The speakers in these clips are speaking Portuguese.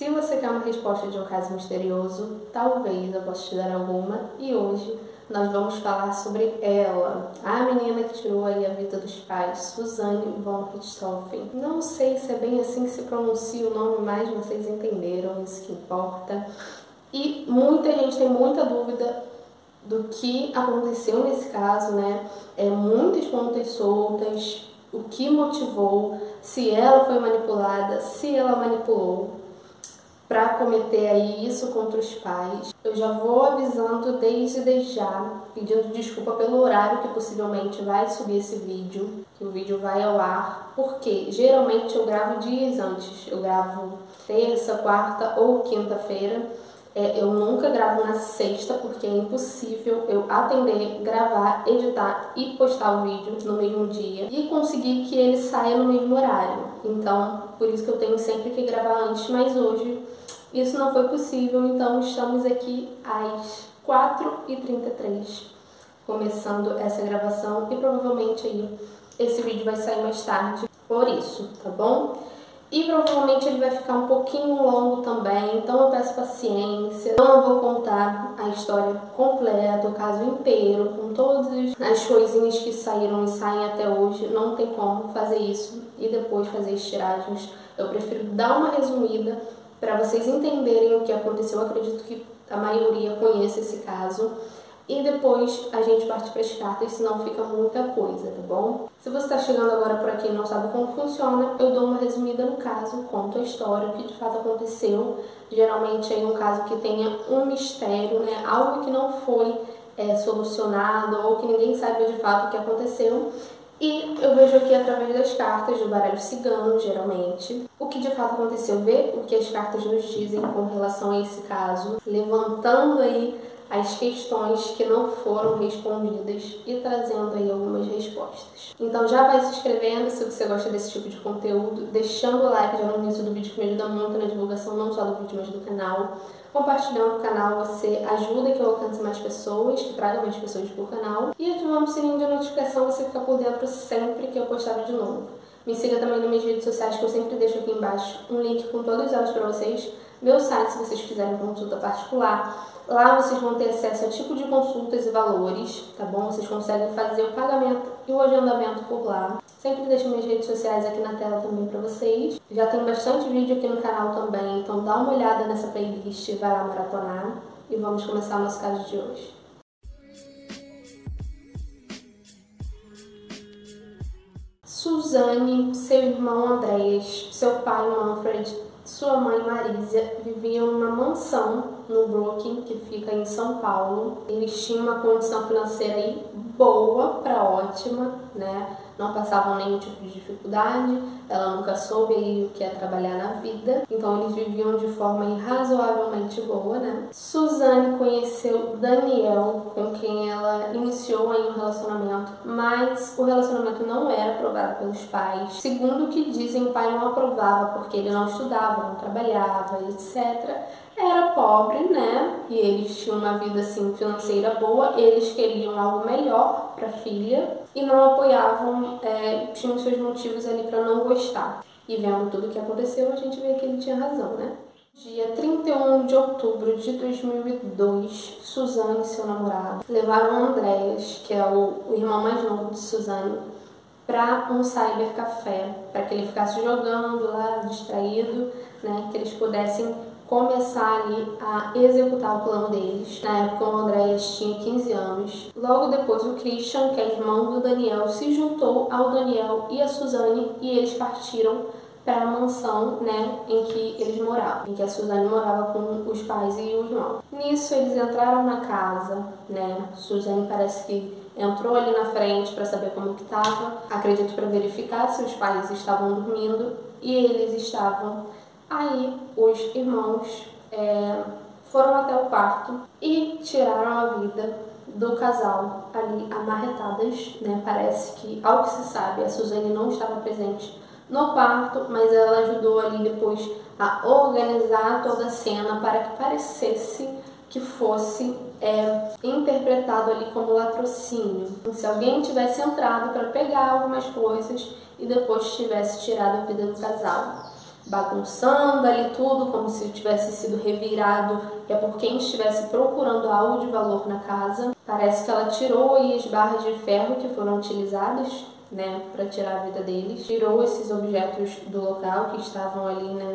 Se você quer uma resposta de um caso misterioso, talvez eu possa te dar alguma, e hoje nós vamos falar sobre ela, a menina que tirou aí a vida dos pais, Suzanne von Richthofen. Não sei se é bem assim que se pronuncia o nome, mas vocês entenderam, isso que importa. E muita gente tem muita dúvida do que aconteceu nesse caso, né? Muitas pontas soltas, o que motivou, se ela foi manipulada, se ela manipulou para cometer aí isso contra os pais. Eu já vou avisando desde já, pedindo desculpa pelo horário que possivelmente vai subir esse vídeo, que o vídeo vai ao ar, porque geralmente eu gravo dias antes, eu gravo terça, quarta ou quinta-feira. Eu nunca gravo na sexta, porque é impossível eu atender, gravar, editar e postar o vídeo no mesmo dia e conseguir que ele saia no mesmo horário. Então, por isso que eu tenho sempre que gravar antes, mas hoje isso não foi possível, então estamos aqui às 4h33 começando essa gravação e provavelmente aí esse vídeo vai sair mais tarde por isso, tá bom? E provavelmente ele vai ficar um pouquinho longo também, então eu peço paciência. Não vou contar a história completa, o caso inteiro, com todas as coisinhas que saíram e saem até hoje. Não tem como fazer isso e depois fazer as tiragens. Eu prefiro dar uma resumida para vocês entenderem o que aconteceu. Eu acredito que a maioria conhece esse caso. E depois a gente parte para as cartas, senão fica muita coisa, tá bom? Se você está chegando agora por aqui e não sabe como funciona, eu dou uma resumida no caso, conto a história, o que de fato aconteceu. Geralmente é um caso que tenha um mistério, né? Algo que não foi solucionado ou que ninguém saiba de fato o que aconteceu. E eu vejo aqui através das cartas do baralho cigano, geralmente, o que de fato aconteceu, ver o que as cartas nos dizem com relação a esse caso, levantando aí as questões que não foram respondidas e trazendo aí algumas respostas. Então já vai se inscrevendo se você gosta desse tipo de conteúdo, deixando o like já no início do vídeo que me ajuda muito na divulgação não só do vídeo, mas do canal. Compartilhando o canal, você ajuda que eu alcance mais pessoas, que traga mais pessoas pro canal. E ativando o sininho de notificação, você fica por dentro sempre que eu postar de novo. Me siga também nas minhas redes sociais, que eu sempre deixo aqui embaixo um link com todos elas para vocês. Meu site, se vocês quiserem consulta particular. Lá vocês vão ter acesso a tipo de consultas e valores, tá bom? Vocês conseguem fazer o pagamento e o agendamento por lá. Sempre deixo minhas redes sociais aqui na tela também para vocês. Já tem bastante vídeo aqui no canal também, então dá uma olhada nessa playlist, vai lá maratonar. E vamos começar o nosso caso de hoje. Suzanne, seu irmão Andreas, seu pai Manfred, sua mãe Marisa viviam numa mansão no Brooklyn, que fica em São Paulo. Eles tinham uma condição financeira aí boa para ótima, né? Não passavam nenhum tipo de dificuldade, ela nunca soube aí o que é trabalhar na vida, então eles viviam de forma razoavelmente boa, né? Suzanne conheceu Daniel, com quem ela iniciou aí um relacionamento, mas o relacionamento não era aprovado pelos pais. Segundo o que dizem, o pai não aprovava porque ele não estudava, não trabalhava, etc. Era pobre, né? E eles tinham uma vida assim financeira boa, eles queriam algo melhor para a filha e não apoiavam, tinham seus motivos ali para não gostar. E vendo tudo o que aconteceu, a gente vê que ele tinha razão, né? Dia 31 de outubro de 2002, Suzanne e seu namorado levaram Andreas, que é o irmão mais novo de Suzanne, para um cybercafé, para que ele ficasse jogando lá, distraído, né? Que eles pudessem começar ali a executar o plano deles. Na época o Andreas tinha 15 anos. Logo depois o Christian, que é irmão do Daniel, se juntou ao Daniel e a Suzanne e eles partiram para a mansão, né, em que eles moravam, em que a Suzanne morava com os pais e o irmão. Nisso eles entraram na casa, né? Suzanne parece que entrou ali na frente para saber como que estava, acredito para verificar se os pais estavam dormindo e eles estavam. Aí os irmãos foram até o quarto e tiraram a vida do casal ali amarretadas, né? Parece que, ao que se sabe, a Suzanne não estava presente no quarto, mas ela ajudou ali depois a organizar toda a cena para que parecesse que fosse interpretado ali como latrocínio. Se alguém tivesse entrado para pegar algumas coisas e depois tivesse tirado a vida do casal. bagunçando ali tudo, como se tivesse sido revirado, é por quem estivesse procurando algo de valor na casa. Parece que ela tirou aí as barras de ferro que foram utilizadas, né, para tirar a vida deles, tirou esses objetos do local que estavam ali, né,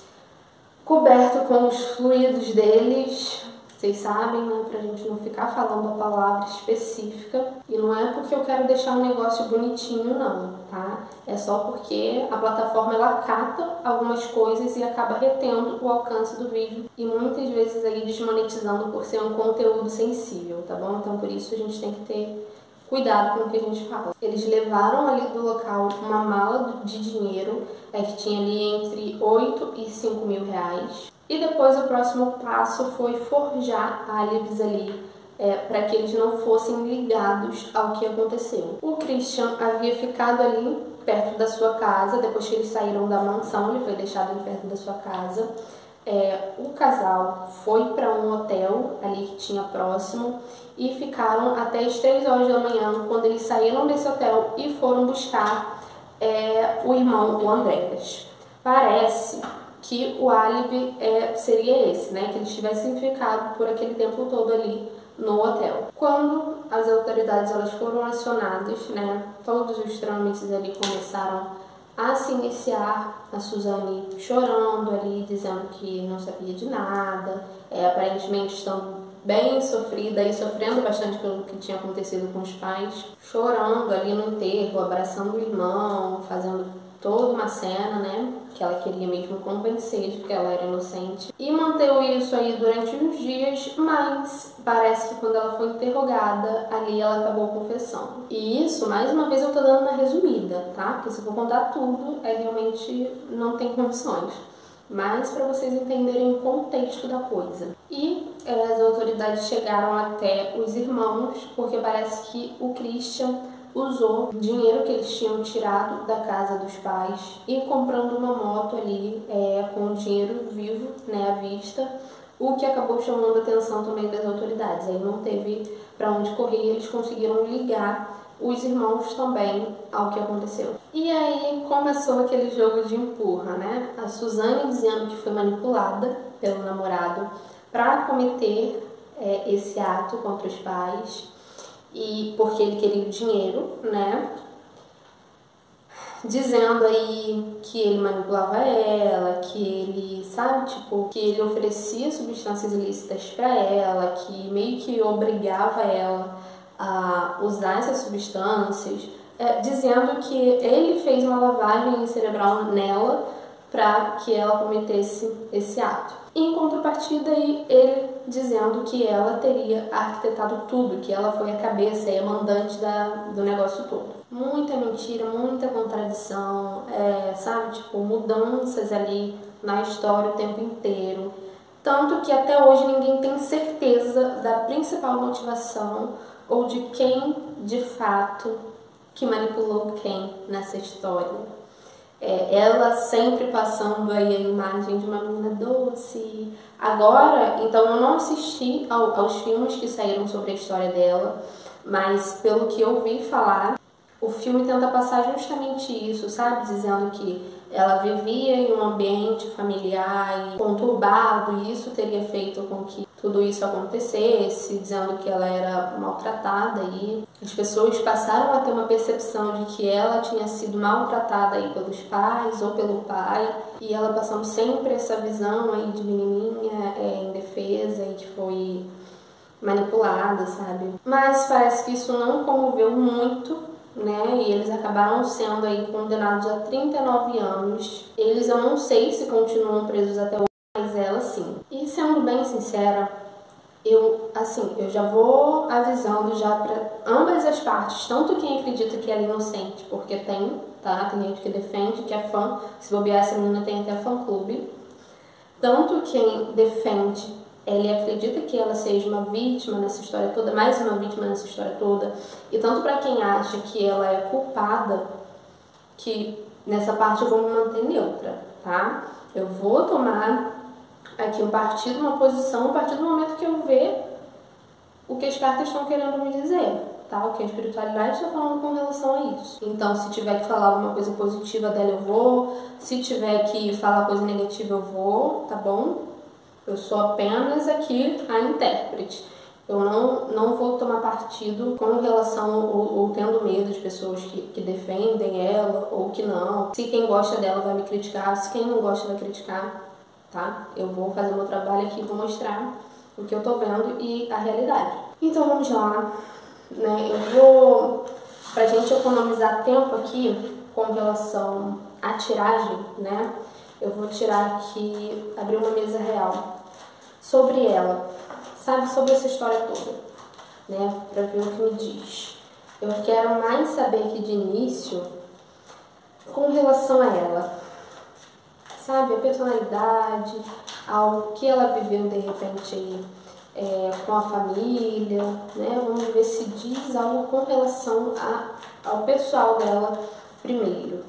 coberto com os fluidos deles. Vocês sabem, né, pra gente não ficar falando a palavra específica. E não é porque eu quero deixar um negócio bonitinho, não, tá? É só porque a plataforma, ela cata algumas coisas e acaba retendo o alcance do vídeo. E muitas vezes aí desmonetizando por ser um conteúdo sensível, tá bom? Então por isso a gente tem que ter cuidado com o que a gente fala. Eles levaram ali do local uma mala de dinheiro, que tinha ali entre 8 e 5 mil reais. E depois o próximo passo foi forjar álibis ali, para que eles não fossem ligados ao que aconteceu. O Christian havia ficado ali perto da sua casa, depois que eles saíram da mansão, ele foi deixado ali perto da sua casa. O casal foi para um hotel ali que tinha próximo e ficaram até as 3 horas da manhã, quando eles saíram desse hotel e foram buscar o irmão, o Andreas. Parece que o álibi seria esse, né? Que eles tivessem ficado por aquele tempo todo ali no hotel. Quando as autoridades elas foram acionadas, né? Todos os trâmites ali começaram a se iniciar, a Suzane chorando ali, dizendo que não sabia de nada, aparentemente estando bem sofrida e sofrendo bastante pelo que tinha acontecido com os pais, chorando ali no enterro, abraçando o irmão, fazendo toda uma cena, né, que ela queria mesmo convencer de que ela era inocente. E manteve isso aí durante uns dias, mas parece que quando ela foi interrogada, ali ela acabou confessando. E isso, mais uma vez, eu tô dando uma resumida, tá? Porque se eu for contar tudo, realmente não tem condições. Mas para vocês entenderem o contexto da coisa. E as autoridades chegaram até os irmãos, porque parece que o Christian usou o dinheiro que eles tinham tirado da casa dos pais e comprando uma moto ali com o dinheiro vivo, né, à vista, o que acabou chamando a atenção também das autoridades. Aí não teve para onde correr e eles conseguiram ligar os irmãos também ao que aconteceu. E aí começou aquele jogo de empurra, né? A Suzane dizendo que foi manipulada pelo namorado para cometer esse ato contra os pais, e porque ele queria o dinheiro, né? Dizendo aí que ele manipulava ela, que ele, sabe, tipo, que ele oferecia substâncias ilícitas para ela, que meio que obrigava ela a usar essas substâncias, dizendo que ele fez uma lavagem cerebral nela para que ela cometesse esse ato. Em contrapartida, ele dizendo que ela teria arquitetado tudo, que ela foi a cabeça e a mandante do negócio todo. Muita mentira, muita contradição, sabe, tipo, mudanças ali na história o tempo inteiro. Tanto que até hoje ninguém tem certeza da principal motivação ou de quem, de fato, que manipulou quem nessa história. Ela sempre passando aí a imagem de uma menina doce. Agora, então eu não assisti aos filmes que saíram sobre a história dela, mas pelo que eu ouvi falar, o filme tenta passar justamente isso, sabe? Dizendo que ela vivia em um ambiente familiar e conturbado, e isso teria feito com que tudo isso acontecesse, dizendo que ela era maltratada, e as pessoas passaram a ter uma percepção de que ela tinha sido maltratada aí pelos pais ou pelo pai, e ela passando sempre essa visão aí de menininha indefesa e que foi manipulada, sabe? Mas parece que isso não comoveu muito, né? E eles acabaram sendo aí condenados a 39 anos. Eles, eu não sei se continuam presos até hoje, mas ela sim. E sendo bem sincera, eu já vou avisando já para ambas as partes, tanto quem acredita que ela é inocente, porque tem gente que defende, que é fã, se bobear essa menina tem até fã-clube, tanto quem defende, ele acredita que ela seja uma vítima nessa história toda, mais uma vítima nessa história toda, e tanto para quem acha que ela é culpada, que nessa parte eu vou me manter neutra, tá? Eu vou tomar aqui um partido, uma posição, a partir do momento que eu ver o que as cartas estão querendo me dizer. tá? O que é espiritualidade, tô falando com relação a isso. Então, se tiver que falar alguma coisa positiva dela, eu vou. Se tiver que falar coisa negativa, eu vou, tá bom? Eu sou apenas aqui a intérprete. Eu não vou tomar partido com relação ou tendo medo de pessoas que defendem ela ou que não. Se quem gosta dela vai me criticar, se quem não gosta vai criticar, tá? Eu vou fazer meu trabalho aqui, vou mostrar o que eu tô vendo e a realidade. Então vamos lá, né? Eu vou, pra gente economizar tempo aqui com relação à tiragem, né? Eu vou tirar aqui, abrir uma mesa real sobre ela, sabe, sobre essa história toda, né, para ver o que me diz. Eu quero mais saber aqui de início com relação a ela, sabe, a personalidade, ao que ela viveu de repente aí, com a família, né, vamos ver se diz algo com relação ao pessoal dela primeiro.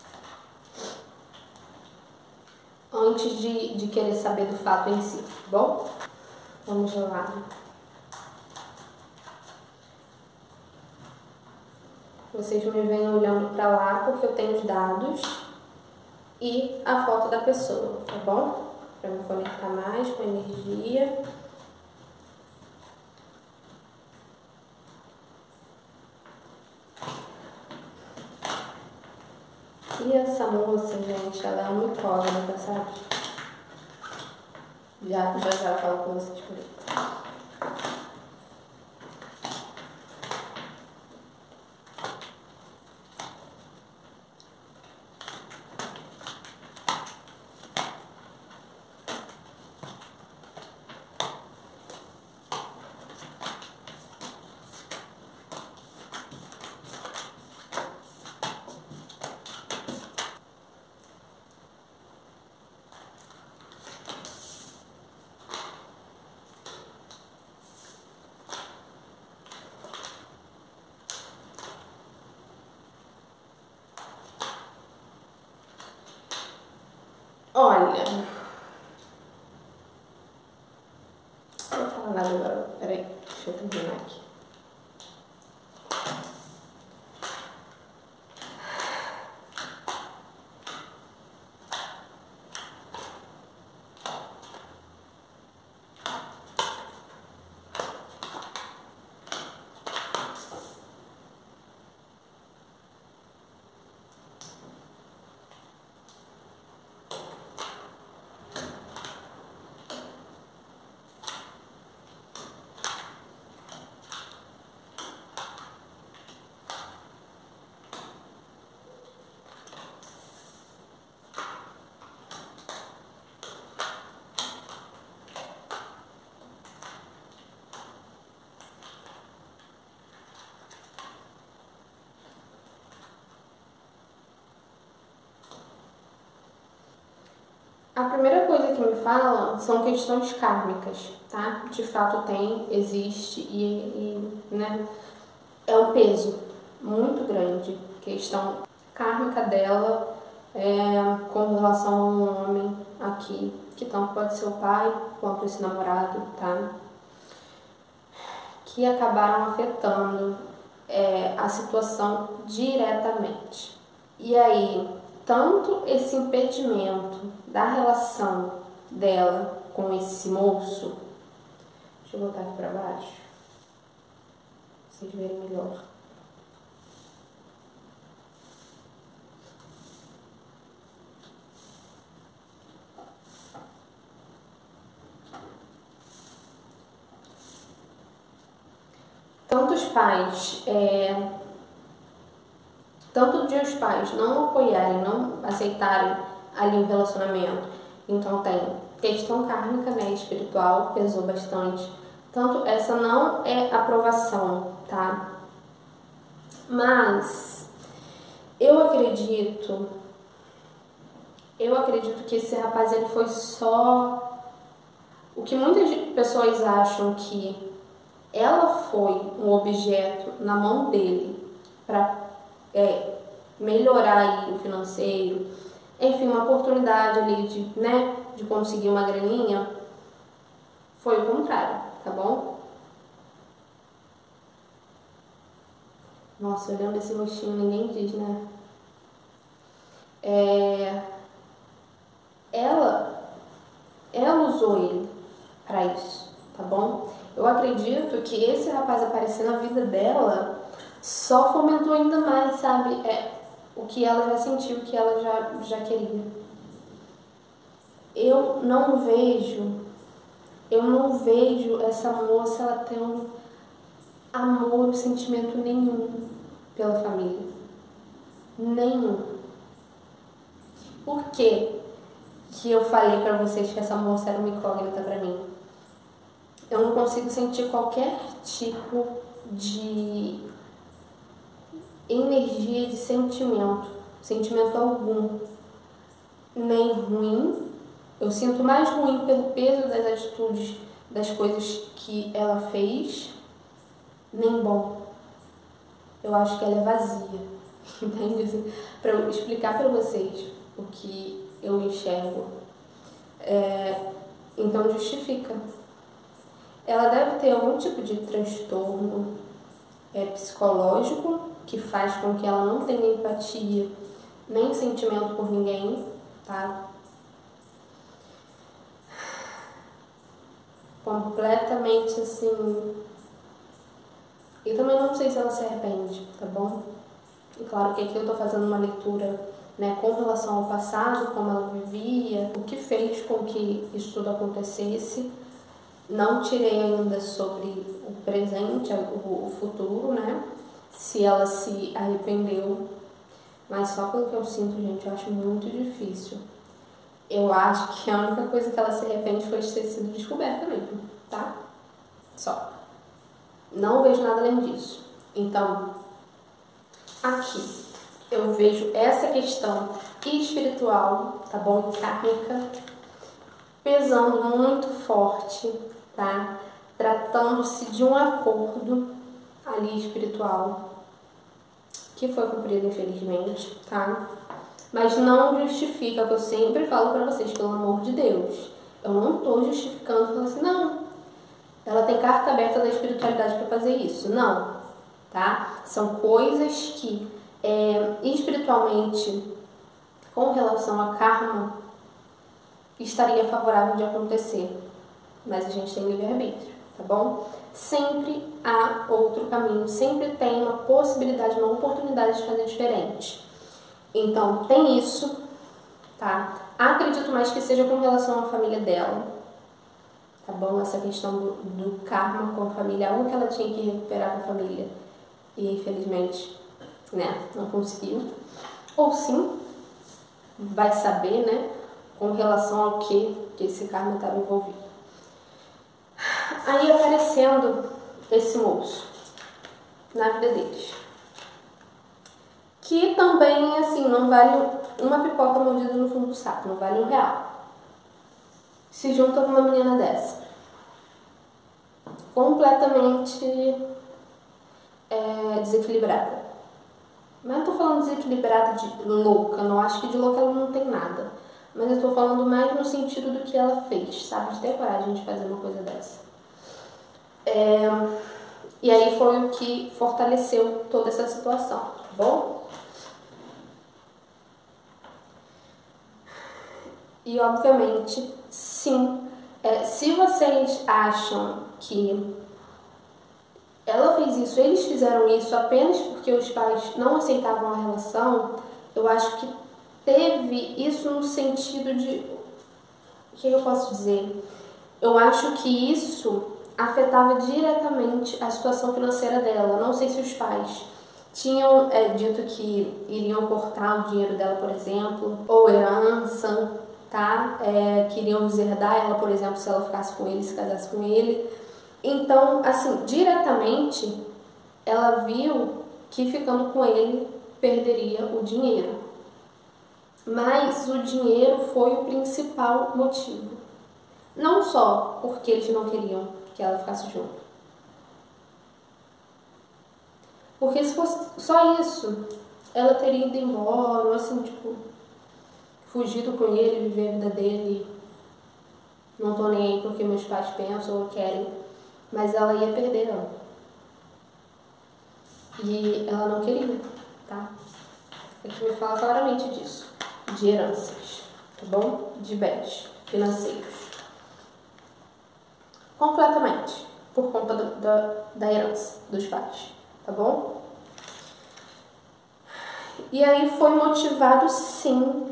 Antes de querer saber do fato em si, tá bom? Vamos lá. Vocês me veem olhando pra lá porque eu tenho os dados e a foto da pessoa, tá bom? Pra me conectar mais com a energia. E essa moça, gente, ela é uma incógnita, sabe? Já eu falo com vocês por aí. Olha, não vou falar nada agora, peraí, deixa eu terminar aqui. A primeira coisa que me falam são questões kármicas, tá? De fato tem, existe né, é um peso muito grande. Questão kármica dela com relação a um homem aqui, que tanto pode ser o pai quanto esse namorado, tá? Que acabaram afetando a situação diretamente. E aí, tanto esse impedimento da relação dela com esse moço, deixa eu botar aqui pra baixo, pra vocês verem melhor. Tanto os pais, tanto de os pais não apoiarem, não aceitarem ali o relacionamento, então tem questão kármica, né, espiritual, pesou bastante. Tanto essa não é aprovação, tá? Mas eu acredito que esse rapaz ele foi só o que muitas pessoas acham que ela foi um objeto na mão dele para melhorar aí o financeiro, enfim, uma oportunidade ali de conseguir uma graninha, foi o contrário, tá bom? Nossa, olhando esse rostinho, ninguém diz, né? Ela usou ele pra isso, tá bom? Eu acredito que esse rapaz aparecer na vida dela só fomentou ainda mais, sabe? O que ela já sentiu, o que ela já queria. Eu não vejo essa moça ela tendo amor, sentimento nenhum pela família. Nenhum. Por quê que eu falei pra vocês que essa moça era uma incógnita pra mim? Eu não consigo sentir qualquer tipo de energia de sentimento algum, nem ruim. Eu sinto mais ruim pelo peso das atitudes, das coisas que ela fez, nem bom. Eu acho que ela é vazia, entende? Assim, para eu explicar para vocês o que eu enxergo, então justifica. Ela deve ter algum tipo de transtorno psicológico que faz com que ela não tenha empatia nem sentimento por ninguém, tá? Completamente assim. E também não sei se ela se arrepende, tá bom? E claro que aqui eu tô fazendo uma leitura, né, com relação ao passado, como ela vivia, o que fez com que isso tudo acontecesse. Não tirei ainda sobre o presente, o futuro, né? Se ela se arrependeu. Mas só pelo que eu sinto, gente, eu acho muito difícil. Eu acho que a única coisa que ela se arrepende foi de ter sido descoberta mesmo, tá? Só. Não vejo nada além disso. Então, aqui eu vejo essa questão espiritual, tá bom? Kármica, pesando muito forte, tá? Tratando-se de um acordo ali espiritual que foi cumprido, infelizmente, tá? Mas não justifica, o que eu sempre falo pra vocês, pelo amor de Deus. Eu não tô justificando, falando assim, não, ela tem carta aberta da espiritualidade para fazer isso. Não, tá? São coisas que espiritualmente, com relação a karma, estaria favorável de acontecer. Mas a gente tem livre-arbítrio, tá bom? Sempre há outro caminho, sempre tem uma possibilidade, uma oportunidade de fazer diferente. Então, tem isso, tá? Acredito mais que seja com relação à família dela, tá bom? Essa questão do karma com a família, algo que ela tinha que recuperar com a família e infelizmente, né, não conseguiu. Ou sim, vai saber, né, com relação ao que esse karma estava envolvido. Aí aparecendo esse moço na vida deles, que também, assim, não vale uma pipoca mordida no fundo do saco, não vale R$1. Se junta com uma menina dessa, completamente desequilibrada. Mas eu tô falando desequilibrada de louca, não acho que de louca ela não tem nada. Mas eu tô falando mais no sentido do que ela fez, sabe? De ter coragem de fazer uma coisa dessa. E aí foi o que fortaleceu toda essa situação, tá bom? E obviamente, sim, se vocês acham que ela fez isso, eles fizeram isso apenas porque os pais não aceitavam a relação, eu acho que teve isso no sentido de... O que eu posso dizer? Eu acho que isso afetava diretamente a situação financeira dela. Não sei se os pais tinham dito que iriam cortar o dinheiro dela, por exemplo, ou herança, tá? Que iriam deserdar ela, por exemplo, se ela ficasse com ele, se casasse com ele. Então, assim, diretamente, ela viu que ficando com ele perderia o dinheiro. Mas o dinheiro foi o principal motivo. Não só porque eles não queriam que ela ficasse junto. Porque se fosse só isso, ela teria ido embora, ou assim, tipo, fugido com ele, viver a vida dele. Não tô nem aí porque meus pais pensam ou querem. Mas ela ia perder ela. E ela não queria, tá? Aqui me fala claramente disso, de heranças, tá bom? De bens financeiros. Completamente, por conta da herança dos pais, tá bom? E aí foi motivado, sim,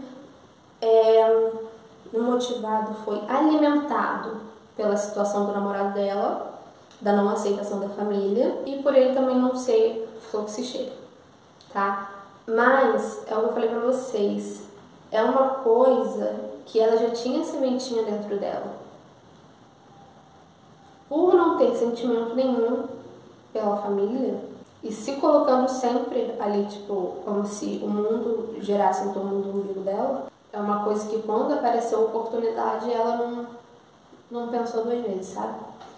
foi alimentado pela situação do namorado dela, da não aceitação da família e por ele também não ser fluxicheiro, tá? Mas, é o que eu falei pra vocês, é uma coisa que ela já tinha sementinha dentro dela. Por não ter sentimento nenhum pela família e se colocando sempre ali, tipo, como se o mundo girasse em torno do umbigo dela, é uma coisa que quando apareceu a oportunidade ela não pensou duas vezes, sabe?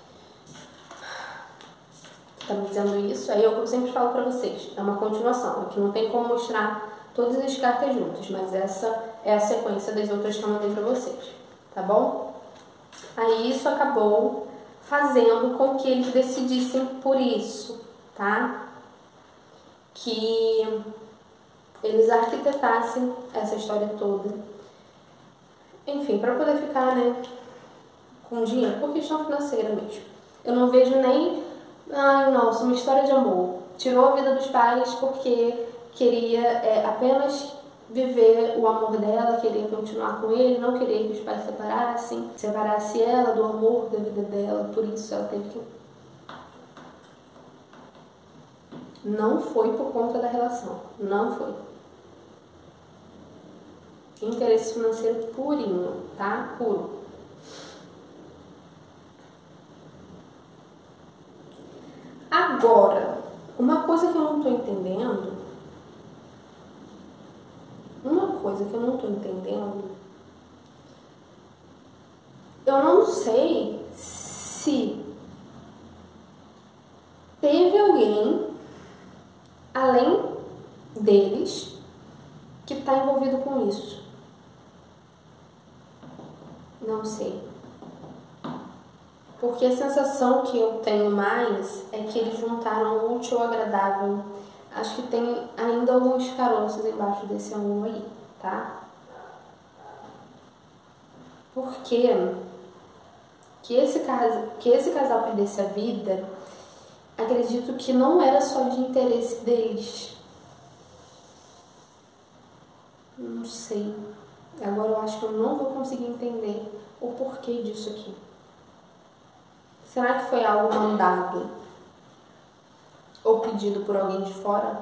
Tá me dizendo isso, aí é o que eu sempre falo pra vocês, é uma continuação, aqui não tem como mostrar todas as cartas juntas, mas essa é a sequência das outras que eu mandei pra vocês, tá bom? Aí isso acabou fazendo com que eles decidissem por isso, tá? Que eles arquitetassem essa história toda. Enfim, para poder ficar, né, com dinheiro, por questão financeira mesmo. Eu não vejo nem, ai, nossa, uma história de amor. Tirou a vida dos pais porque queria apenas viver o amor dela, queria continuar com ele, não queria que os pais separasse ela do amor da vida dela, por isso ela teve que... Não foi por conta da relação, não foi. Interesse financeiro purinho, tá? Puro. Agora, uma coisa que eu não tô entendendo, eu não sei se teve alguém além deles que está envolvido com isso. Não sei. Porque a sensação que eu tenho mais é que eles juntaram o útil ao agradável. Acho que tem ainda alguns caroços embaixo desse amor aí, tá? Porque que esse casal perdesse a vida, acredito que não era só de interesse deles. Não sei. Agora eu acho que eu não vou conseguir entender o porquê disso aqui. Será que foi algo mandado ou pedido por alguém de fora?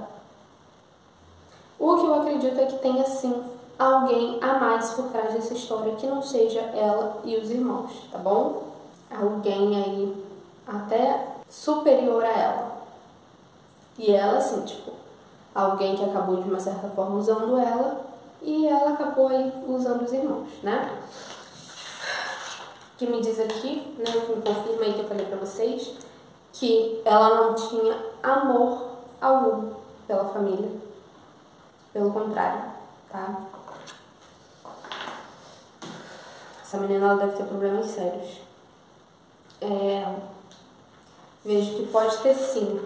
O que eu acredito é que tenha sim alguém a mais por trás dessa história que não seja ela e os irmãos, tá bom? Alguém aí até superior a ela. E ela assim, tipo, alguém que acabou de uma certa forma usando ela e ela acabou aí usando os irmãos, né? Que me diz aqui, né, que me confirma aí que eu falei pra vocês, que ela não tinha amor algum pela família. Pelo contrário, tá? Essa menina ela deve ter problemas sérios. Vejo que pode ter sim.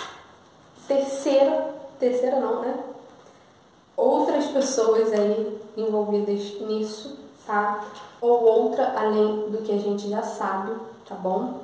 Terceira não, né? Outras pessoas aí envolvidas nisso, tá? Ou outra além do que a gente já sabe, tá bom?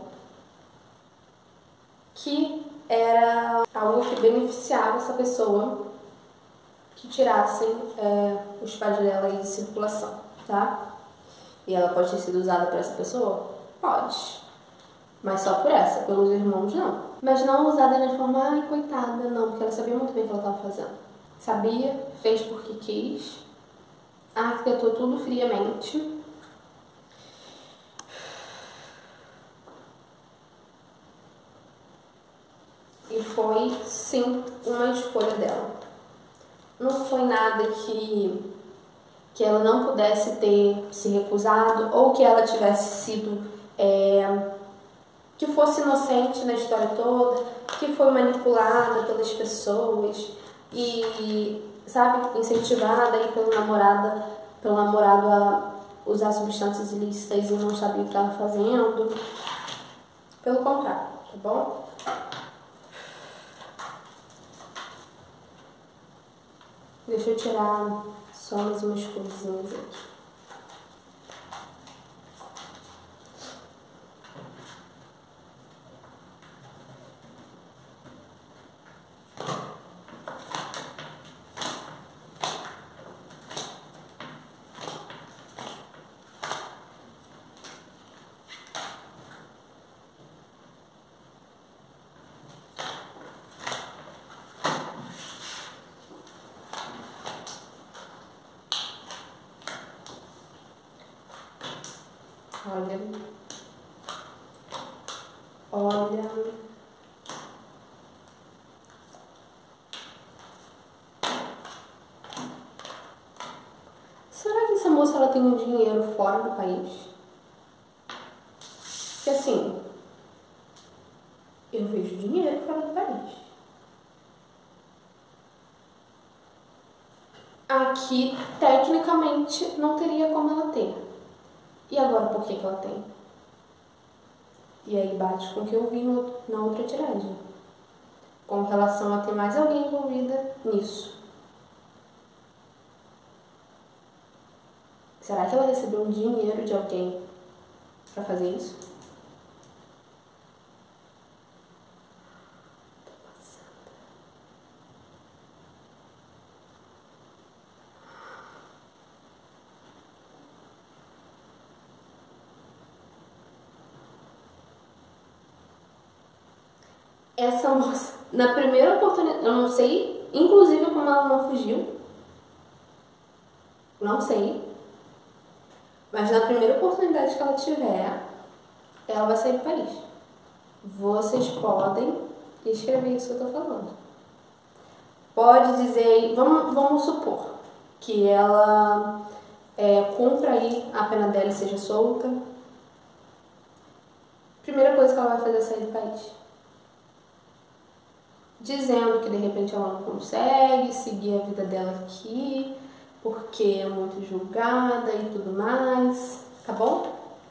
Que era algo que beneficiava essa pessoa que tirassem os pais dela aí de circulação, tá? E ela pode ter sido usada por essa pessoa? Pode. Mas só por essa, pelos irmãos não. Mas não usada de forma, ai, coitada, não, porque ela sabia muito bem o que ela estava fazendo. Sabia, fez porque quis, arquitetou tudo friamente. E foi, sim, uma escolha dela. Não foi nada que ela não pudesse ter se recusado ou que ela tivesse sido, que fosse inocente na história toda, que foi manipulada pelas pessoas e, sabe, incentivada aí pelo namorado a usar substâncias ilícitas e não sabia o que estava fazendo. Pelo contrário, tá bom? Deixa eu tirar só mais umas coisinhas aqui. Olha. Será que essa moça ela tem um dinheiro fora do país? Porque assim, eu vejo dinheiro fora do país. Aqui, tecnicamente, não teria como ela ter. E agora, por que ela tem? E aí bate com o que eu vi na outra tiragem. Com relação a ter mais alguém envolvida nisso. Será que ela recebeu um dinheiro de alguém para fazer isso? Essa moça, na primeira oportunidade, eu não sei, inclusive como ela não fugiu, não sei, mas na primeira oportunidade que ela tiver, ela vai sair do país. Vocês podem escrever isso que eu tô falando. Pode dizer, vamos supor que ela cumpra aí a pena dela e seja solta. Primeira coisa que ela vai fazer é sair do país. Dizendo que de repente ela não consegue seguir a vida dela aqui, porque é muito julgada e tudo mais, tá bom?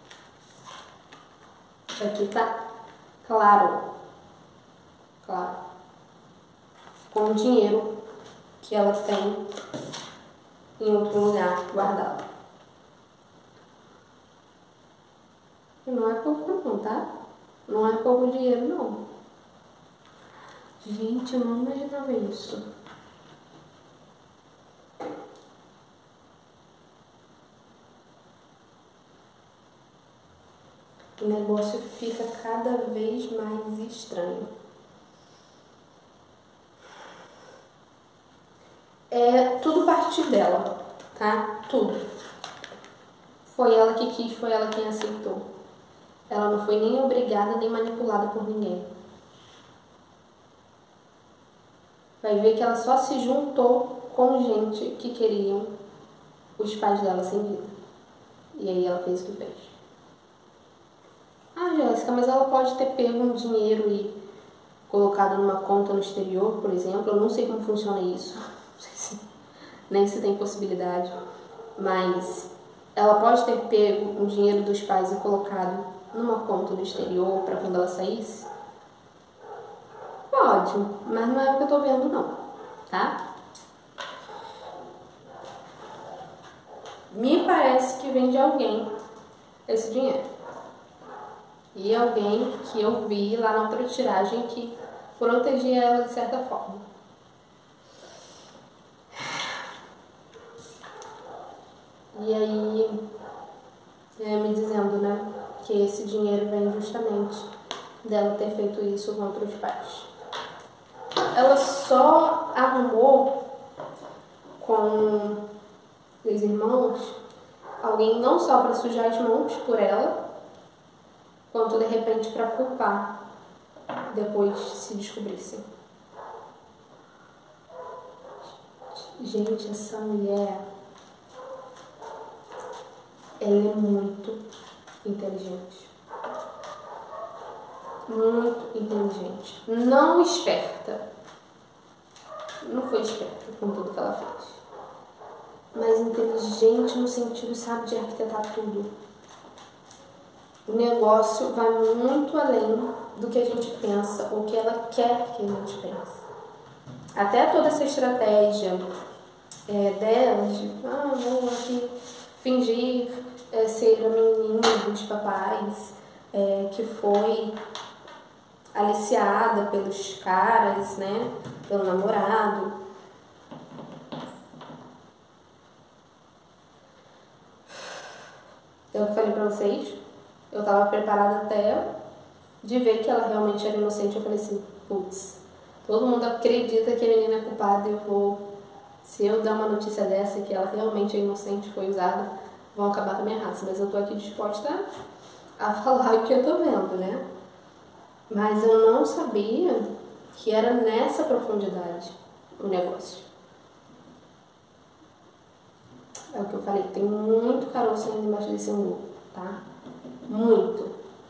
Isso aqui tá claro, claro, com o dinheiro que ela tem em outro lugar guardado. E não é pouco não, tá? Não é pouco dinheiro não. Gente, eu não imaginava isso. O negócio fica cada vez mais estranho. É tudo parte dela, tá? Tudo. Foi ela que quis, foi ela quem aceitou. Ela não foi nem obrigada nem manipulada por ninguém. Vai ver que ela só se juntou com gente que queriam os pais dela sem vida. E aí ela fez o que fez. Ah, Jéssica, mas ela pode ter pego um dinheiro e colocado numa conta no exterior, por exemplo. Eu não sei como funciona isso. Não sei se, nem se tem possibilidade. Mas ela pode ter pego um dinheiro dos pais e colocado numa conta no exterior para quando ela saísse? Pode, mas não é o que eu tô vendo não, tá? Me parece que vem de alguém esse dinheiro. E alguém que eu vi lá na outra tiragem que protegia ela de certa forma. E aí, me dizendo, né, que esse dinheiro vem justamente dela ter feito isso contra os pais. Ela só arrumou com os irmãos alguém não só para sujar as mãos por ela, quanto de repente para culpar depois se descobrissem. Gente, essa mulher, ela é muito inteligente. Muito inteligente. Não esperta. Não foi esperta com tudo que ela fez. Mas inteligente no sentido, sabe, de arquitetar tudo. O negócio vai muito além do que a gente pensa, ou que ela quer que a gente pense. Até toda essa estratégia delas, de, vou aqui fingir ser a menininha dos papais, que foi aliciada pelos caras, né, pelo namorado. Eu falei pra vocês, eu tava preparada até de ver que ela realmente era inocente. Eu falei assim, putz, todo mundo acredita que a menina é culpada e se eu dar uma notícia dessa que ela realmente é inocente, foi usada, vão acabar com a minha raça. Mas eu tô aqui disposta a falar o que eu tô vendo, né? Mas eu não sabia que era nessa profundidade o negócio. É o que eu falei, tem muito caroço ainda embaixo desse angu, tá? Muito.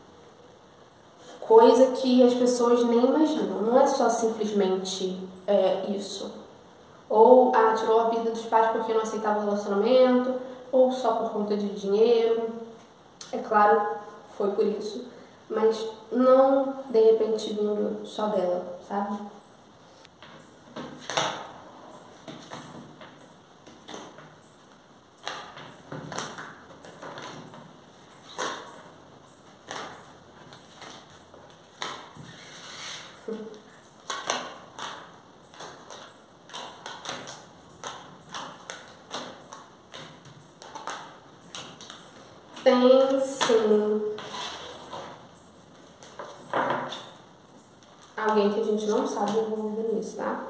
Coisa que as pessoas nem imaginam. Não é só simplesmente isso. Ou tirou a vida dos pais porque não aceitava o relacionamento, ou só por conta de dinheiro. É claro, foi por isso. Mas não, de repente, vindo só dela, sabe? Tem sim alguém que a gente não sabe envolvido nisso, tá?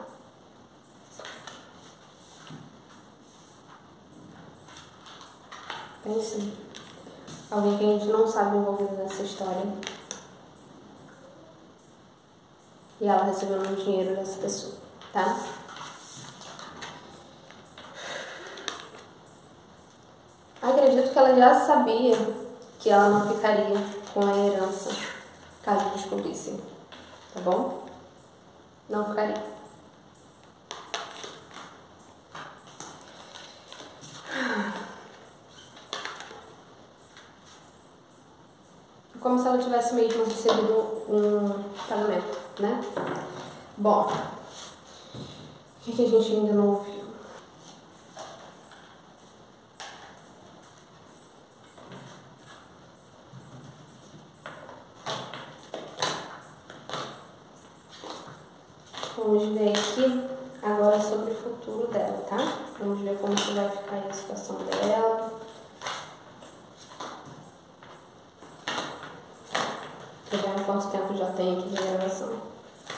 Tem sim. Alguém que a gente não sabe envolvido nessa história. E ela recebeu um dinheiro dessa pessoa, tá? Acredito que ela já sabia que ela não ficaria com a herança caso descobrissem, tá bom? Não ficaria. Como se ela tivesse mesmo recebido um pagamento, né? Bom, o que a gente ainda não ouviu? Vamos ver aqui agora sobre o futuro dela, tá? Vamos ver como que vai ficar a situação dela. Tô vendo quanto tempo já tem aqui de gravação.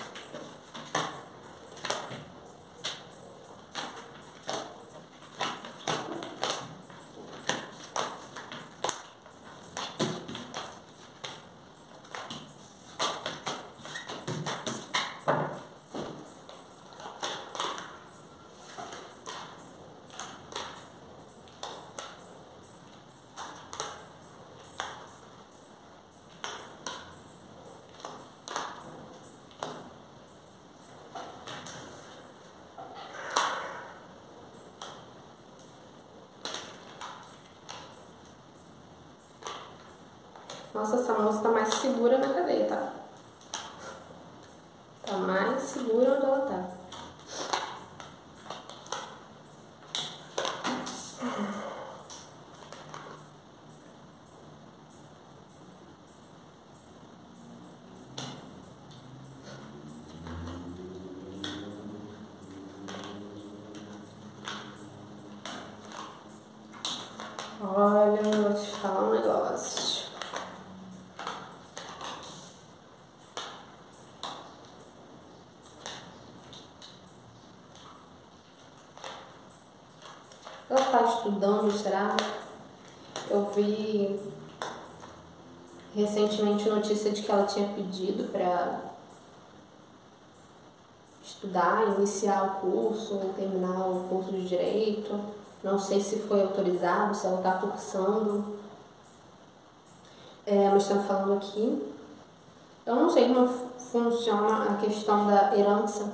Nossa, essa moça tá mais segura na cadeia, tá? Tá mais segura onde ela tá. Olha, eu vou te falar um negócio. Ela tá estudando, será? Eu vi recentemente notícia de que ela tinha pedido para estudar, iniciar o curso, ou terminar o curso de Direito. Não sei se foi autorizado, se ela está cursando. Mas estão falando aqui. Eu não sei como funciona a questão da herança.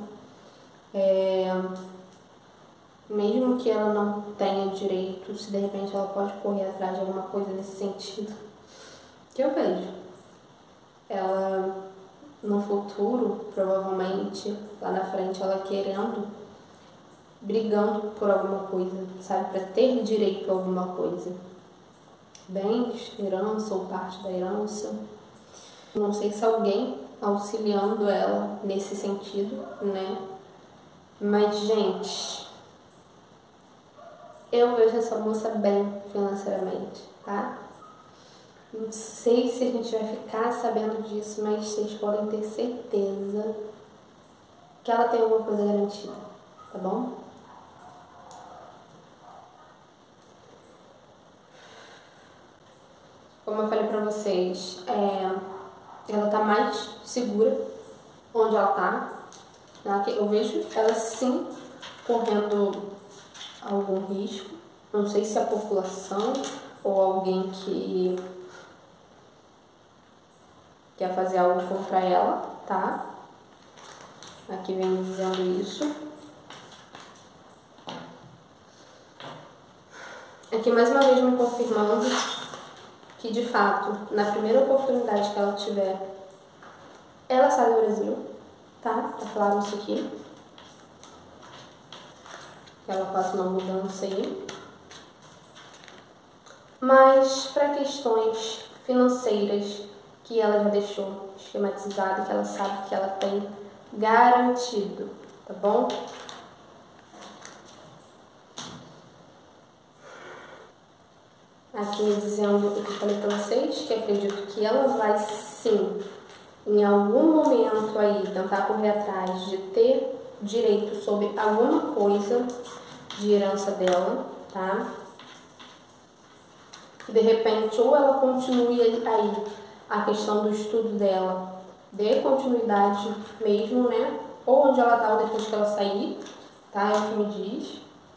Mesmo que ela não tenha direito, se de repente ela pode correr atrás de alguma coisa nesse sentido. Que eu vejo. Ela, no futuro, provavelmente, lá na frente, ela querendo brigando por alguma coisa, sabe? Para ter direito a alguma coisa. Bens, herança ou parte da herança. Não sei se alguém auxiliando ela nesse sentido, né? Mas, gente, eu vejo essa moça bem financeiramente, tá? Não sei se a gente vai ficar sabendo disso, mas vocês podem ter certeza que ela tem alguma coisa garantida, tá bom? Como eu falei pra vocês, ela tá mais segura onde ela tá. Eu vejo ela sim correndo algum risco. Não sei se é a população ou alguém que quer fazer algo contra ela, tá? Aqui vem dizendo isso. Aqui mais uma vez me confirmando que de fato, na primeira oportunidade que ela tiver, ela sai do Brasil, tá? Tá claro isso aqui. Que ela faça uma mudança aí. Mas para questões financeiras que ela já deixou esquematizada, que ela sabe que ela tem garantido, tá bom? Aqui me dizendo o que eu falei pra vocês, que acredito que ela vai sim, em algum momento aí, tentar correr atrás de ter direito sobre alguma coisa de herança dela, tá? De repente, ou ela continue aí a questão do estudo dela, dê continuidade mesmo, né? Ou onde ela tá depois que ela sair, tá? É o que me diz.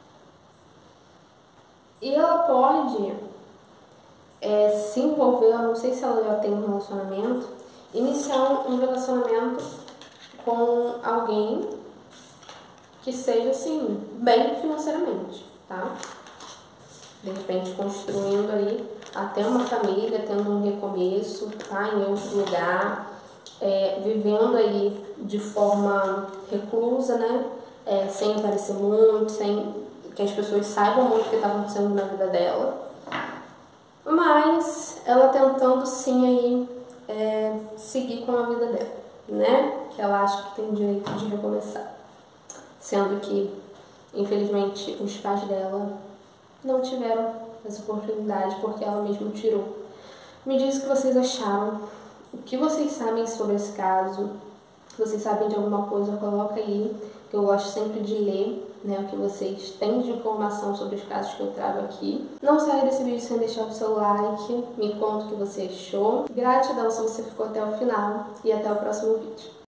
E ela pode se envolver, eu não sei se ela já tem um relacionamento, iniciar um relacionamento com alguém que seja, assim, bem financeiramente, tá? De repente construindo aí até uma família, tendo um recomeço, tá? Em outro lugar, vivendo aí de forma reclusa, né? Sem aparecer muito, sem que as pessoas saibam muito o que está acontecendo na vida dela. Mas ela tentando sim aí seguir com a vida dela, né? Que ela acha que tem direito de recomeçar. Sendo que, infelizmente, os pais dela não tiveram essa oportunidade porque ela mesma tirou. Me diz o que vocês acharam, o que vocês sabem sobre esse caso, se vocês sabem de alguma coisa, coloca aí, que eu gosto sempre de ler, né, o que vocês têm de informação sobre os casos que eu trago aqui. Não saia desse vídeo sem deixar o seu like, me conta o que você achou. Gratidão se você ficou até o final e até o próximo vídeo.